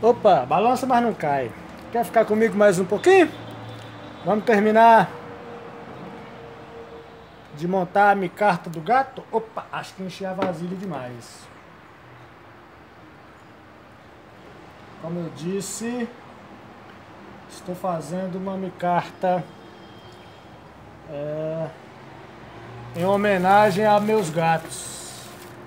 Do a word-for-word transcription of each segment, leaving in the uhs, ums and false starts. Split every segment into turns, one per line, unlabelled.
Opa, balança, mas não cai. Quer ficar comigo mais um pouquinho? Vamos terminar de montar a micarta do gato? Opa, acho que enchi a vasilha demais. Como eu disse, estou fazendo uma micarta é, em homenagem a meus gatos.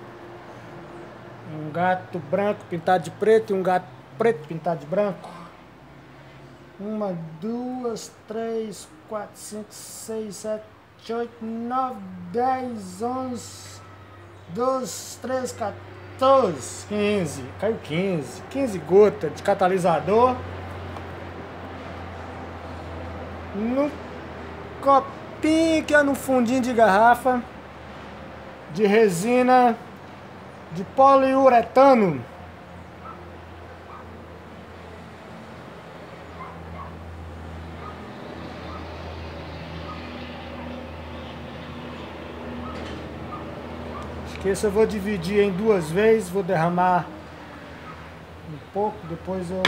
Um gato branco pintado de preto e um gato preto pintado de branco. Uma, duas, três, quatro, cinco, seis, sete, oito, nove, dez, onze, doze, treze, quatorze, quinze. Caiu quinze. quinze gotas de catalisador num copinho que é no fundinho de garrafa de resina de poliuretano. Esse eu vou dividir em duas vezes, vou derramar um pouco, depois eu...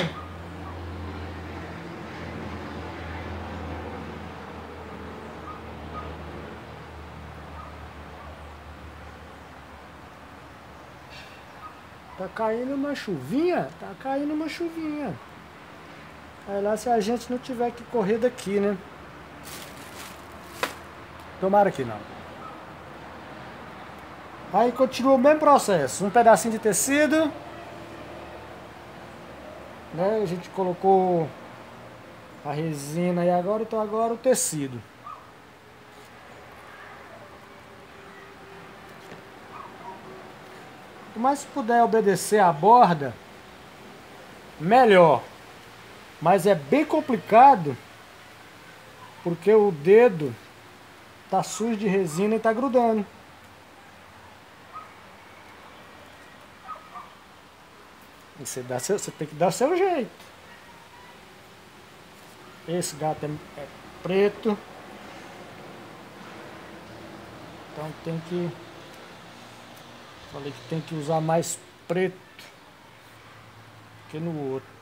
Tá caindo uma chuvinha? Tá caindo uma chuvinha. Aí lá se a gente não tiver que correr daqui, né? Tomara que não. Aí continua o mesmo processo, um pedacinho de tecido, né? A gente colocou a resina e agora, então agora o tecido. Quanto mais puder obedecer a borda, melhor. Mas é bem complicado, porque o dedo tá sujo de resina e tá grudando. Você, dá seu, você tem que dar o seu jeito. Esse gato é, é preto. Então tem que... Falei que tem que usar mais preto que no outro.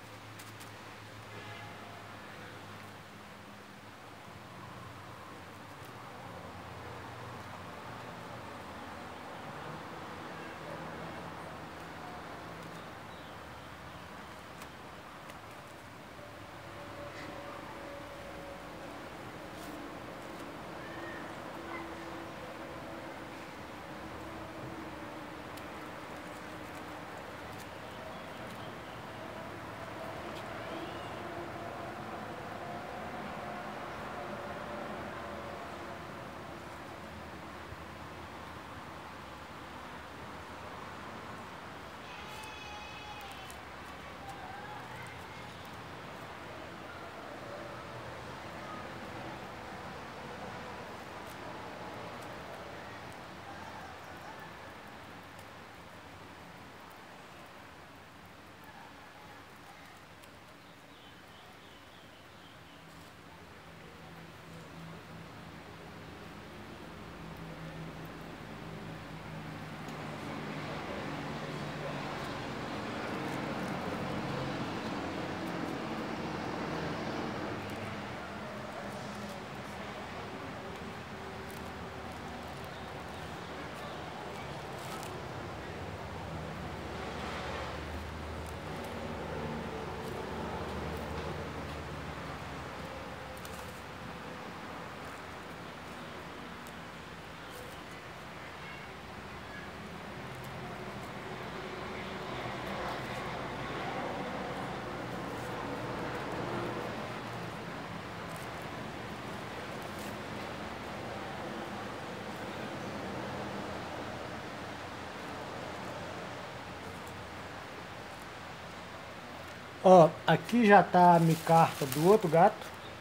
Ó, aqui já tá a micarta do outro gato.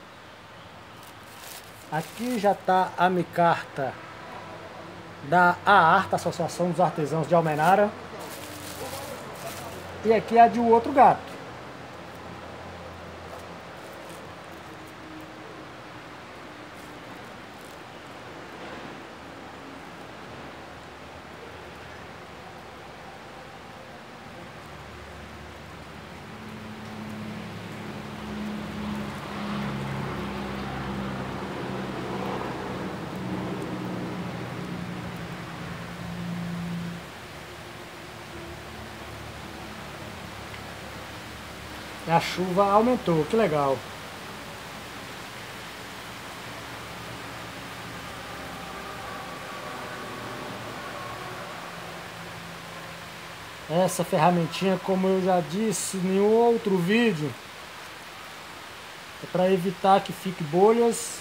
Aqui já tá a micarta da AARTA, Associação dos Artesãos de Almenara. E aqui é a de um outro gato. A chuva aumentou, que legal. Essa ferramentinha, como eu já disse em outro vídeo, é para evitar que fique bolhas.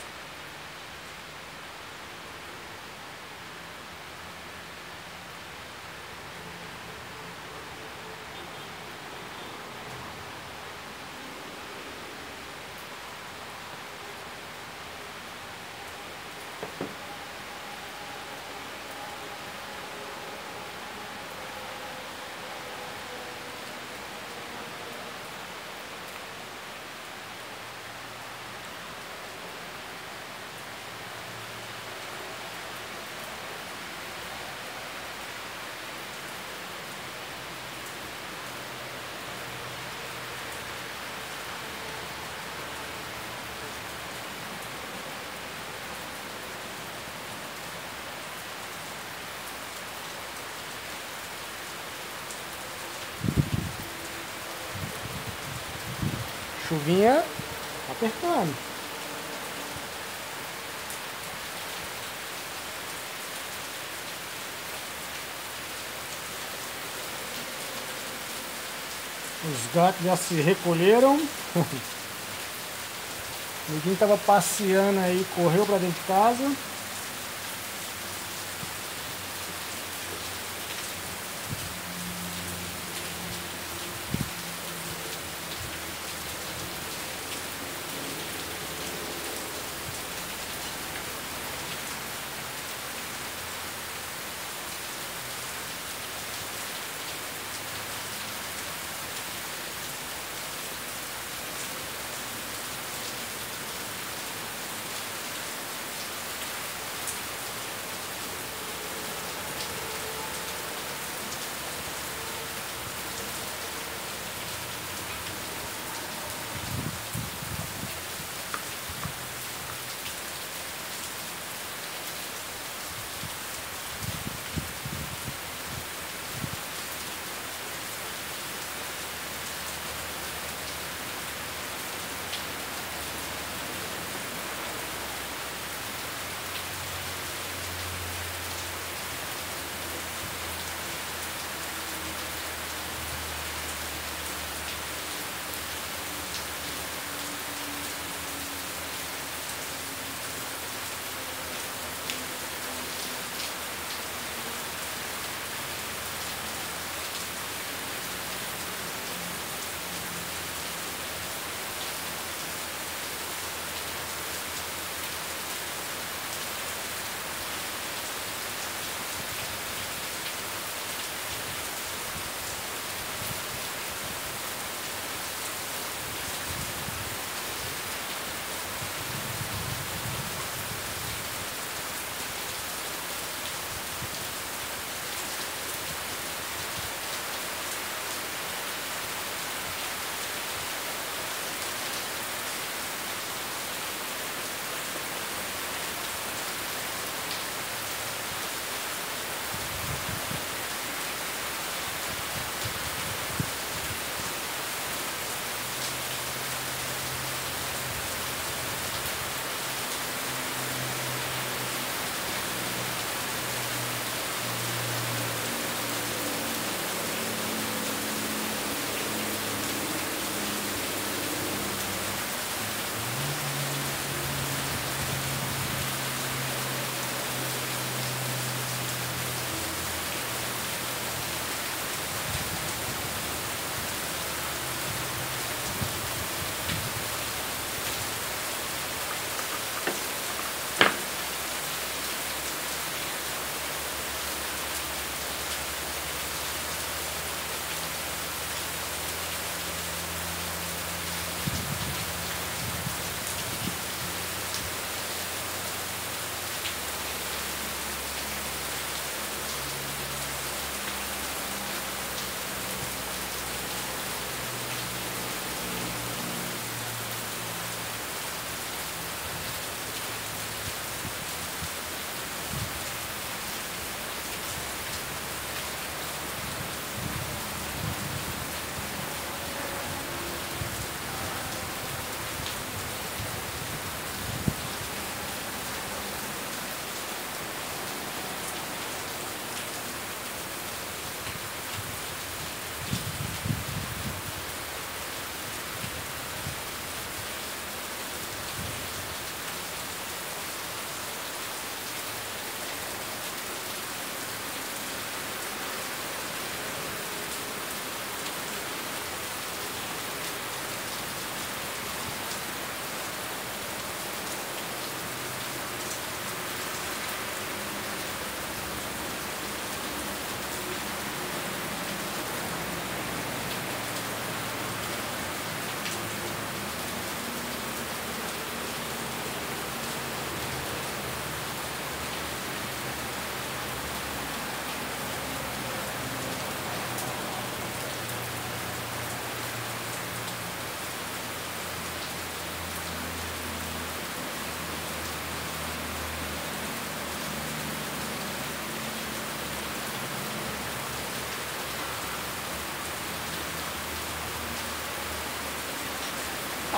Chuvinha apertando. Os gatos já se recolheram. Ninguém estava passeando aí, correu para dentro de casa.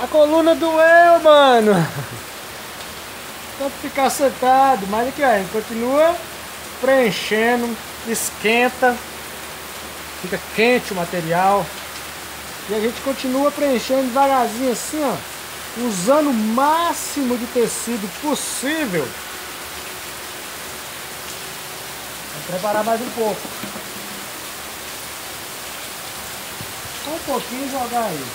A coluna doeu, mano. Tanto ficar sentado. Mas aqui, ó, a gente continua preenchendo, esquenta, fica quente o material. E a gente continua preenchendo devagarzinho assim, ó, usando o máximo de tecido possível. Vou preparar mais um pouco. Só um pouquinho e jogar aí.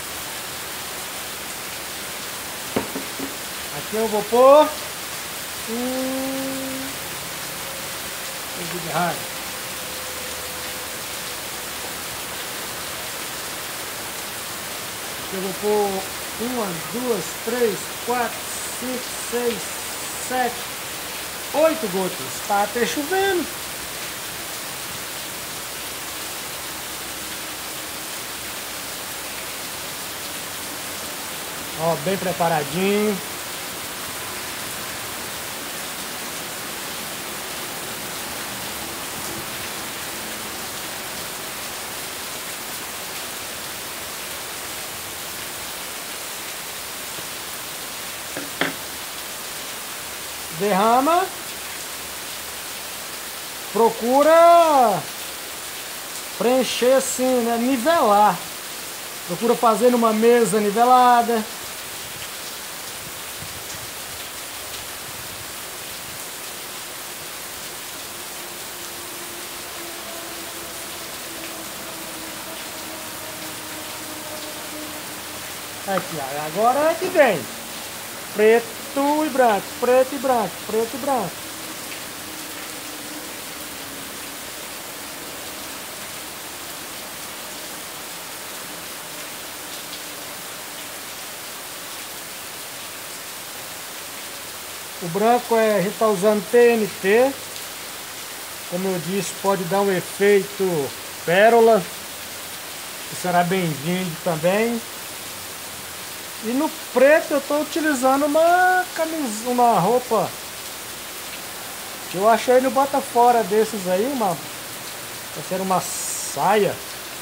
Aqui eu vou pôr um de rádio. Aqui eu vou pôr uma, duas, três, quatro, cinco, seis, sete, oito gotas. Tá até chovendo. Ó, bem preparadinho. Derrama. Procura preencher assim, né? Nivelar. Procura fazer numa mesa nivelada. Aqui, ó. Agora é que vem. Preto e branco, preto e branco, preto e branco. O branco é, a gente está usando T N T. Como eu disse, pode dar um efeito pérola, que será bem-vindo também. E no preto eu estou utilizando uma camisa, uma roupa que eu achei no Bota Fora desses aí, uma, ser uma saia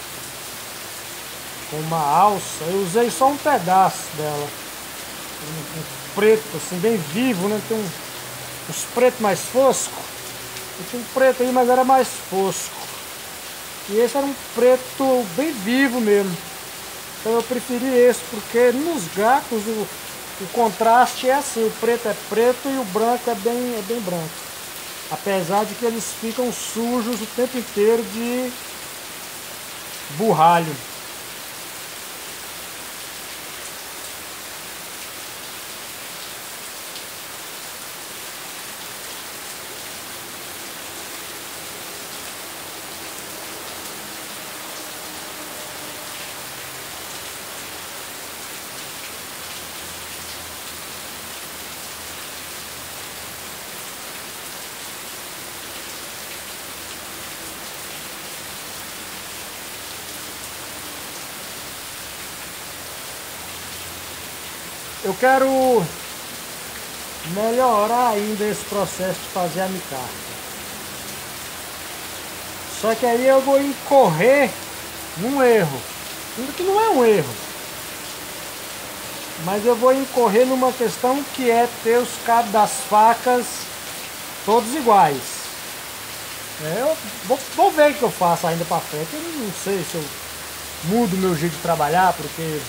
com uma alça. Eu usei só um pedaço dela, um, um preto assim, bem vivo, né? Tem um, uns pretos mais foscos. Eu tinha um preto aí, mas era mais fosco. E esse era um preto bem vivo mesmo. Então eu preferi esse, porque nos gatos o, o contraste é assim, o preto é preto e o branco é bem, é bem branco. Apesar de que eles ficam sujos o tempo inteiro de borralho. Eu quero melhorar ainda esse processo de fazer a micarta. Só que aí eu vou incorrer num erro. Que não é um erro. Mas eu vou incorrer numa questão que é ter os cabos das facas todos iguais. É, eu vou, vou ver o que eu faço ainda para frente. Eu não sei se eu mudo o meu jeito de trabalhar, porque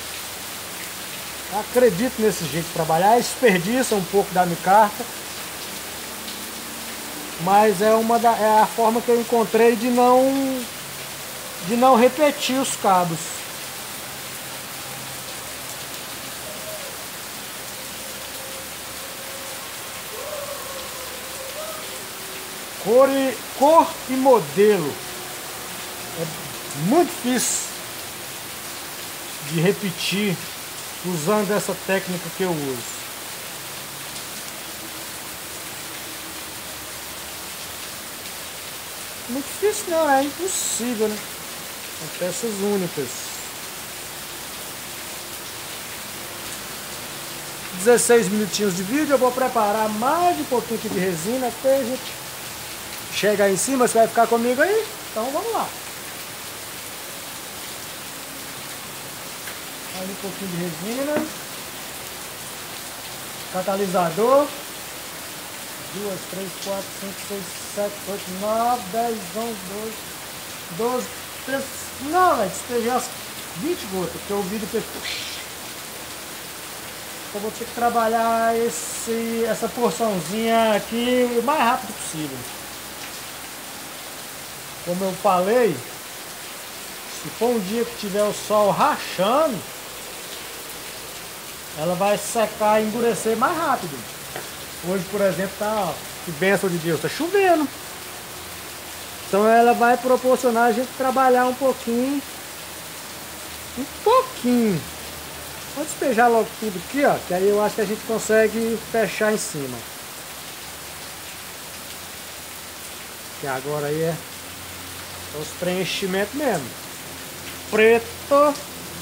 acredito nesse jeito de trabalhar, desperdiça um pouco da micarta, mas é, uma da, é a forma que eu encontrei de não, de não repetir os cabos. Cor e, cor e modelo. É muito difícil de repetir usando essa técnica que eu uso. Muito difícil não, é impossível, né? São peças únicas. dezesseis minutinhos de vídeo, eu vou preparar mais um pouquinho aqui de resina até a gente chegar aí em cima. Você vai ficar comigo aí? Então vamos lá. Ali um pouquinho de resina. Catalisador. Duas, três, quatro, cinco, seis, sete, oito, nove, dez, onze, doze, doze, treze. Não, velho, despejei as vinte gotas, porque o vidro fez. Eu vou ter que trabalhar esse, essa porçãozinha aqui o mais rápido possível. Como eu falei, se for um dia que tiver o sol rachando, ela vai secar e endurecer mais rápido. Hoje, por exemplo, tá, ó, que bênção de Deus, tá chovendo. Então ela vai proporcionar a gente trabalhar um pouquinho, um pouquinho. Vou despejar logo tudo aqui, ó, que aí eu acho que a gente consegue fechar em cima. Que agora aí é os preenchimentos mesmo. Preto.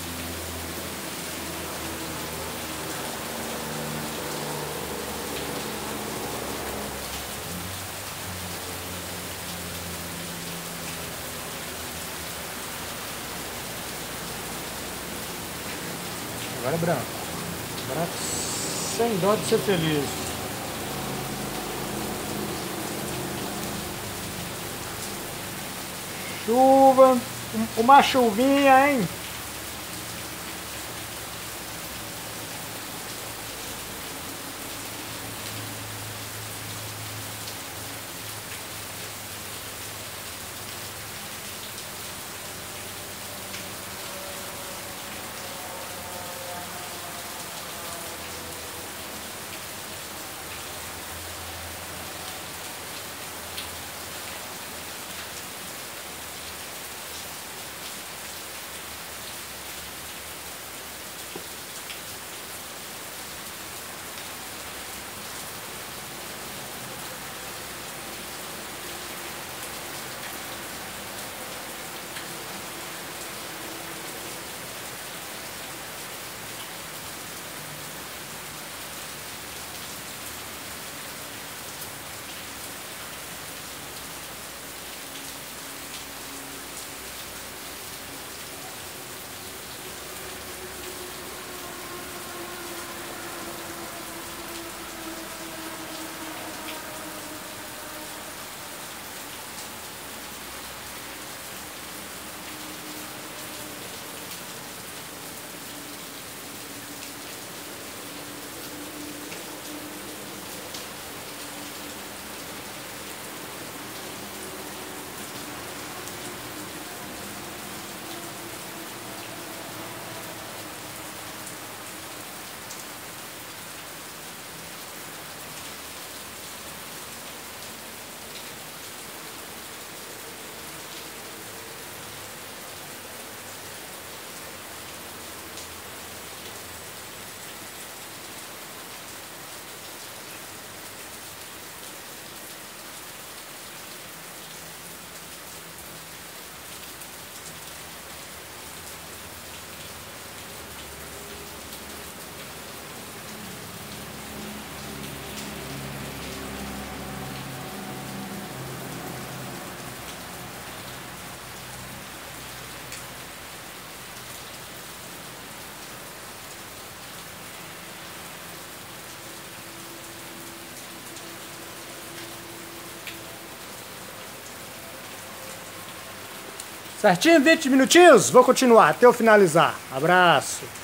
Agora é branco. Branco sem dó de ser feliz. Chuva. Uma chuvinha, hein? Certinho? vinte minutinhos? Vou continuar até eu finalizar. Abraço.